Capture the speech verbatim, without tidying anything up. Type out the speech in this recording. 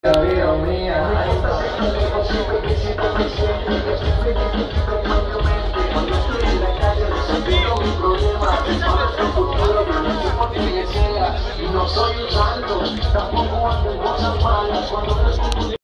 No soy un santo, tampoco ando en cosas malas cuando